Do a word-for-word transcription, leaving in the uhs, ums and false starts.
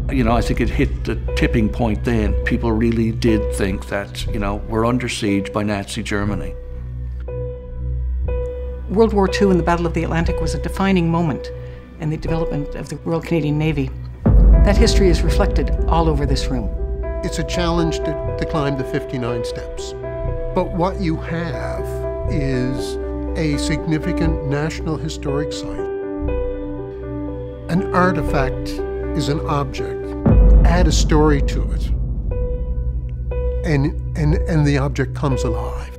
You know, I think it hit the tipping point then. People really did think that, you know, we're under siege by Nazi Germany. World War Two and the Battle of the Atlantic was a defining moment in the development of the Royal Canadian Navy. That history is reflected all over this room. It's a challenge to, to climb the fifty-nine steps. But what you have is a significant national historic site. An artifact is an object. Add a story to it, and, and, and the object comes alive.